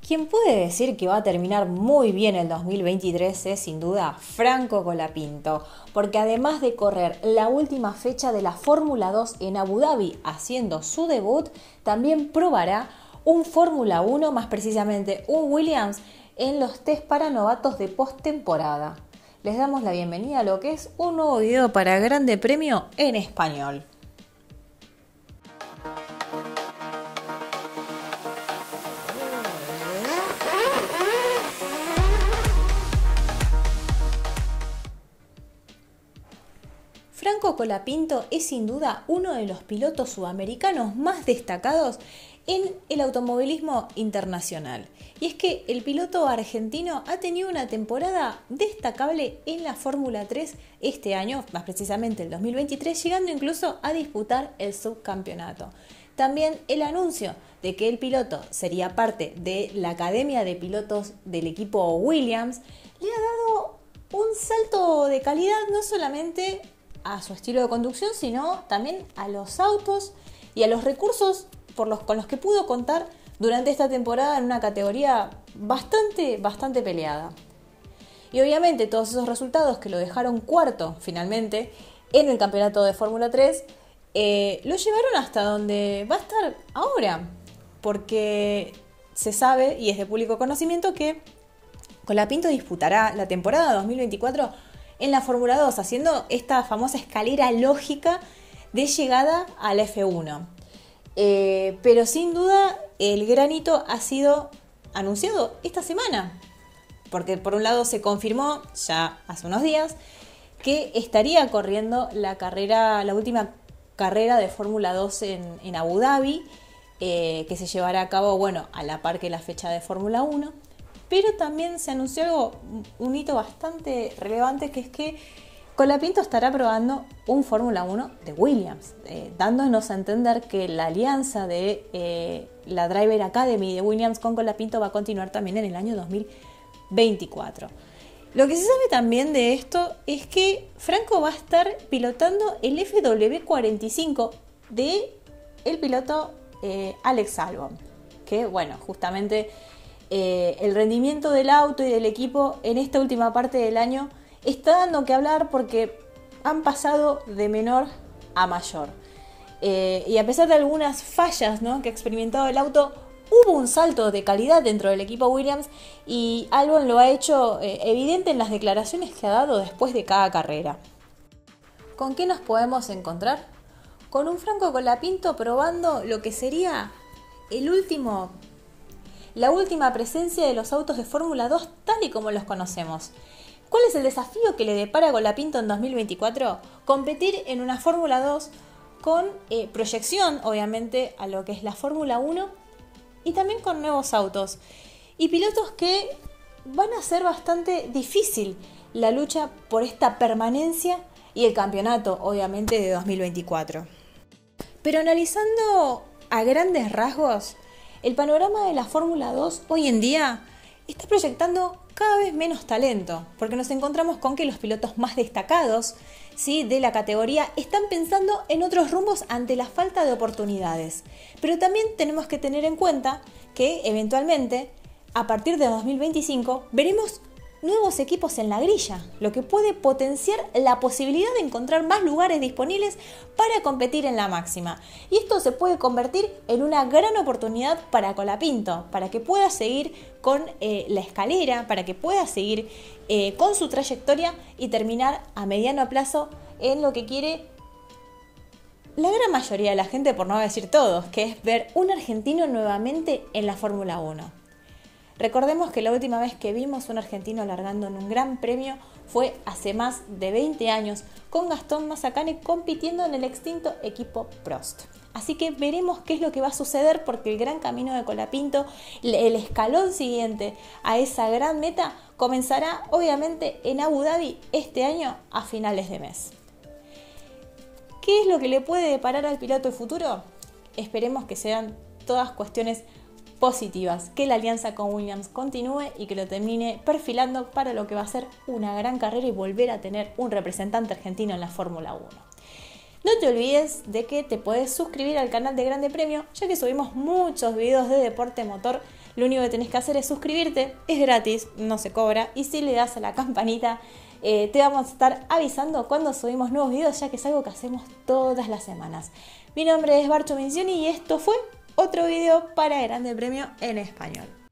Quien puede decir que va a terminar muy bien el 2023 es sin duda Franco Colapinto, porque además de correr la última fecha de la Fórmula 2 en Abu Dhabi haciendo su debut, también probará un Fórmula 1, más precisamente un Williams, en los test para novatos de postemporada. Les damos la bienvenida a lo que es un nuevo video para Grande Premio en español. Franco Colapinto es sin duda uno de los pilotos sudamericanos más destacados en el automovilismo internacional. Y es que el piloto argentino ha tenido una temporada destacable en la Fórmula 3 este año, más precisamente el 2023, llegando incluso a disputar el subcampeonato. También el anuncio de que el piloto sería parte de la academia de pilotos del equipo Williams le ha dado un salto de calidad no solamente a su estilo de conducción, sino también a los autos y a los recursos con los que pudo contar durante esta temporada en una categoría bastante peleada. Y obviamente todos esos resultados que lo dejaron cuarto finalmente en el campeonato de Fórmula 3 lo llevaron hasta donde va a estar ahora, porque se sabe y es de público conocimiento que Colapinto disputará la temporada 2024 en la Fórmula 2, haciendo esta famosa escalera lógica de llegada al F1. Pero sin duda el gran hito ha sido anunciado esta semana, porque por un lado se confirmó ya hace unos días que estaría corriendo la última carrera de Fórmula 2 en Abu Dhabi, que se llevará a cabo, a la par que la fecha de Fórmula 1. Pero también se anunció un hito bastante relevante, que es que Colapinto estará probando un Fórmula 1 de Williams, dándonos a entender que la alianza de la Driver Academy de Williams con Colapinto va a continuar también en el año 2024. Lo que se sabe también de esto es que Franco va a estar pilotando el FW45 de el piloto Alex Albon, que justamente el rendimiento del auto y del equipo en esta última parte del año está dando que hablar, porque han pasado de menor a mayor. Y a pesar de algunas fallas, que ha experimentado el auto, hubo un salto de calidad dentro del equipo Williams, y Albon lo ha hecho evidente en las declaraciones que ha dado después de cada carrera. ¿Con qué nos podemos encontrar? Con un Franco Colapinto probando lo que sería la última presencia de los autos de Fórmula 2 tal y como los conocemos. ¿Cuál es el desafío que le depara a Colapinto en 2024? Competir en una Fórmula 2 con proyección, obviamente, a lo que es la Fórmula 1, y también con nuevos autos y pilotos que van a ser bastante difícil la lucha por esta permanencia y el campeonato, obviamente, de 2024. Pero analizando a grandes rasgos, el panorama de la Fórmula 2 hoy en día está proyectando cada vez menos talento, porque nos encontramos con que los pilotos más destacados, ¿sí?, de la categoría están pensando en otros rumbos ante la falta de oportunidades. Pero también tenemos que tener en cuenta que eventualmente, a partir de 2025, veremos nuevos equipos en la grilla, lo que puede potenciar la posibilidad de encontrar más lugares disponibles para competir en la máxima. Y esto se puede convertir en una gran oportunidad para Colapinto, para que pueda seguir con la escalera, para que pueda seguir con su trayectoria y terminar a mediano plazo en lo que quiere la gran mayoría de la gente, por no decir todos, que es ver un argentino nuevamente en la Fórmula 1. Recordemos que la última vez que vimos un argentino largando en un gran premio fue hace más de 20 años, con Gastón Mazacane compitiendo en el extinto equipo Prost. Así que veremos qué es lo que va a suceder, porque el gran camino de Colapinto, el escalón siguiente a esa gran meta, comenzará obviamente en Abu Dhabi este año a finales de mes. ¿Qué es lo que le puede deparar al piloto el futuro? Esperemos que sean todas cuestiones positivas, que la alianza con Williams continúe y que lo termine perfilando para lo que va a ser una gran carrera y volver a tener un representante argentino en la Fórmula 1. No te olvides de que te puedes suscribir al canal de Grande Premio, ya que subimos muchos videos de deporte motor Lo único que tenés que hacer es suscribirte, es gratis, no se cobra, y si le das a la campanita te vamos a estar avisando cuando subimos nuevos videos, ya que es algo que hacemos todas las semanas. Mi nombre es Barcho Mincioni y esto fue otro video para Grande Premio en Español.